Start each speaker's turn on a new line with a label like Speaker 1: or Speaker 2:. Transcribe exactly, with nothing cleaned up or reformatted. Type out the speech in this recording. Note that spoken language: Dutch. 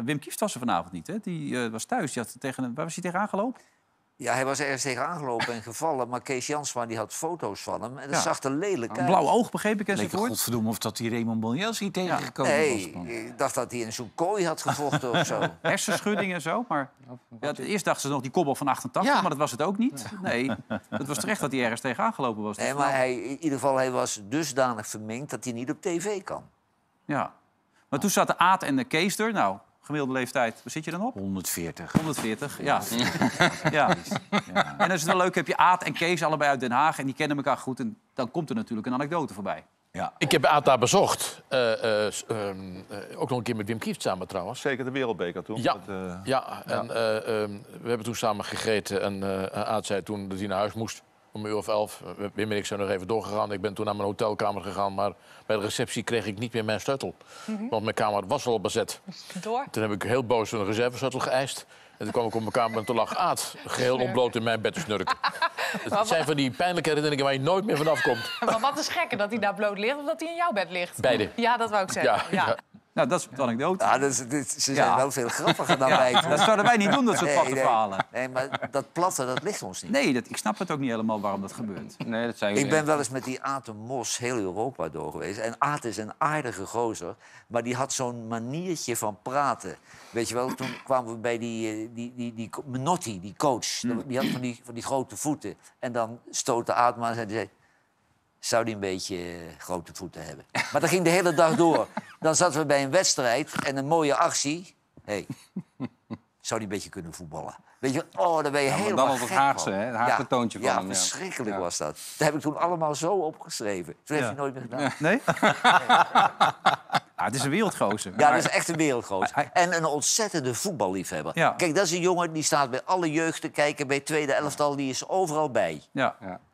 Speaker 1: Wim Kieft was er vanavond niet, hè? Die uh, was thuis. Die had tegen een... Waar was hij tegen aangelopen?
Speaker 2: Ja, hij was ergens tegen aangelopen en gevallen. Maar Kees Jansma die had foto's van hem. En dat ja. zag er lelijk uit.
Speaker 1: Een blauw oog, begreep ik enzovoort.
Speaker 3: Godverdomme of dat die Raymond Bonjelsi tegengekomen ja.
Speaker 2: nee,
Speaker 3: was.
Speaker 2: Nee, ik dacht dat hij in zo'n kooi had gevochten of zo.
Speaker 1: Hersenschudding en zo. Maar ja, eerst dachten ze nog die kobbel van achtentachtig, ja. maar dat was het ook niet. Nee, het was terecht dat hij ergens tegen aangelopen was.
Speaker 2: Nee, maar hij, in ieder geval hij was dusdanig verminkt dat hij niet op tv kan.
Speaker 1: Ja. Maar toen zaten Aad en de Kees er. Nou... Gemiddelde leeftijd, waar zit je dan op?
Speaker 3: honderdveertig.
Speaker 1: honderdveertig, ja. ja. ja. En dat is wel leuk, heb je Aad en Kees allebei uit Den Haag... en die kennen elkaar goed en dan komt er natuurlijk een anekdote voorbij.
Speaker 4: Ja. Ik heb Aad daar bezocht. Uh, uh, uh, uh, ook nog een keer met Wim Kieft samen trouwens.
Speaker 5: Zeker de Wereldbeker toen.
Speaker 4: Ja,
Speaker 5: met, uh...
Speaker 4: ja. en uh, uh, we hebben toen samen gegeten en uh, Aad zei toen dat hij naar huis moest... om een uur of elf. Wim en ik zijn nog even doorgegaan. Ik ben toen naar mijn hotelkamer gegaan, maar bij de receptie kreeg ik niet meer mijn sleutel. Mm-hmm. Want mijn kamer was al bezet. Door? Toen heb ik heel boos een reservesleutel geëist. En toen kwam ik op mijn kamer en toen lag Aad geheel ontbloot in mijn bed te snurken. Het zijn van die pijnlijke herinneringen waar je nooit meer vanaf komt.
Speaker 6: Maar wat is gekker, dat hij daar bloot ligt of dat hij in jouw bed ligt?
Speaker 4: Beide.
Speaker 6: Ja, dat wou ik zeggen. Ja. Ja.
Speaker 1: Ja. Nou, dat is de anekdote.
Speaker 2: Ja, dat is, dit, ze zijn ja. wel veel grappiger dan ja. wij.
Speaker 1: Dat zouden wij niet doen, dat soort
Speaker 2: nee,
Speaker 1: platte
Speaker 2: nee,
Speaker 1: verhalen.
Speaker 2: Nee, maar dat platte, dat ligt ons niet.
Speaker 1: Nee, dat, ik snap het ook niet helemaal waarom dat gebeurt.
Speaker 3: Nee, dat zijn
Speaker 2: ik ben wel eens met die Aad de Mos heel Europa door geweest. En Aad is een aardige gozer, maar die had zo'n maniertje van praten. Weet je wel, toen kwamen we bij die, die, die, die Menotti, die coach. Hmm. Die had van die, van die grote voeten. En dan stootte Aad maar en zei... zou die een beetje uh, grote voeten hebben. Maar dat ging de hele dag door. Dan zaten we bij een wedstrijd en een mooie actie. Hé, hey, zou die een beetje kunnen voetballen? Weet je, oh, daar ben je ja, helemaal
Speaker 3: dan op het Haagse, hè? Het Haagse
Speaker 2: ja,
Speaker 3: toontje van
Speaker 2: ja,
Speaker 3: hem.
Speaker 2: Verschrikkelijk
Speaker 3: ja.
Speaker 2: was dat. Dat heb ik toen allemaal zo opgeschreven. Toen ja. heeft hij nooit meer gedaan.
Speaker 1: Nee? nee. Ah, het is een wereldgozer.
Speaker 2: Ja, dat is echt een wereldgozer. En een ontzettende voetballiefhebber. Ja. Kijk, dat is een jongen die staat bij alle jeugd te kijken... bij het tweede elftal, die is overal bij.
Speaker 1: Ja. ja.